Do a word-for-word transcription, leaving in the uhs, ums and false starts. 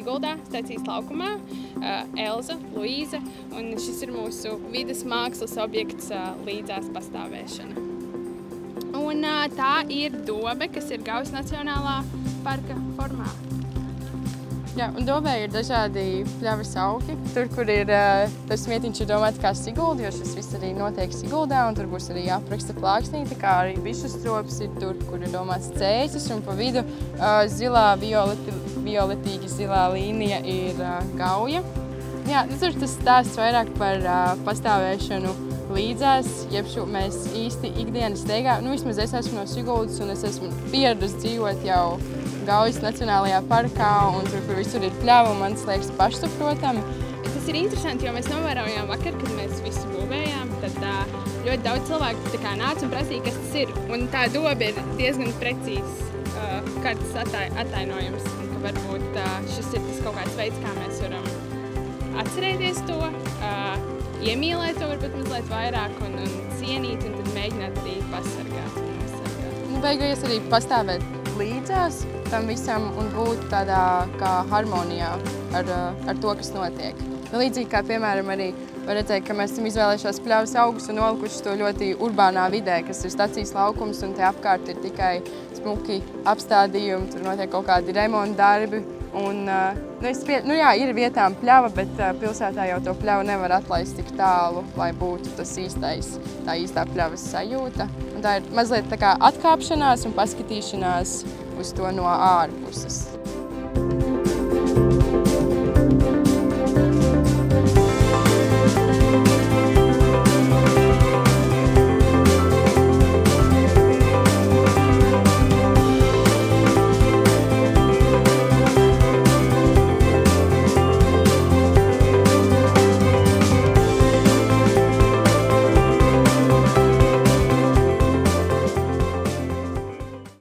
Siguldā, stacijas laukumā, Elza, Luīze, un šis ir mūsu vides mākslas objekts līdzās pastāvēšana. Un tā ir dobe, kas ir Gaujas Nacionālā parka formā. Jā, un dobē ir dažādi pļavas augi. Tur, kur ir tas mietiņš ir domāts kā Sigulda, jo šis viss arī notiek Siguldā, un tur būs arī apraksta plāksnīte, kā arī bišu strops ir tur, kur ir domāts cēsis, un pa vidu zilā, violeti, violetīgi zilā līnija ir Gauja. Jā, tur tas stāsts vairāk par pastāvēšanu līdzās, jeb šo mēs īsti ikdienas steigā. Nu, vismaz es esmu no Siguldas, un es esmu pieradusi dzīvot jau Gaujas Nacionālajā parkā, un tur, kur visur ir pļava, un man tas liekas pašsaprotami. Tas ir interesanti, jo mēs novērojām vakar, kad mēs visu būvējām, tad ļoti daudz cilvēku nāca un prasīja, kas tas ir. Un tā dobe ir diezgan precīzs kartas attainojums, un ka varbūt šis ir tas kaut kāds veids, kā mēs varam atcerēties to, iemīlēt to varbūt mazliet vairāk un, un cienīt, un tad mēģināt arī pasargāt un nosargāt. Nu, beigās arī pastāvēt līdzās tam visam un būt tādā kā harmonijā ar, ar to, kas notiek. Nu, līdzīgi kā, piemēram, arī var redzēt, ka mēs esam izvēlējušos pļavas augus un nolikuši to ļoti urbānā vidē, kas ir stacijas laukums, un te apkārt ir tikai smuki apstādījumi, tur notiek kaut kādi remonta darbi. Un, nu, es pie, nu jā, ir vietām pļava, bet pilsētā jau to pļavu nevar atlaist tik tālu, lai būtu tas īstais, tā īstā pļavas sajūta. Un tā ir mazliet tā kā atkāpšanās un paskatīšanās uz to no ārpuses.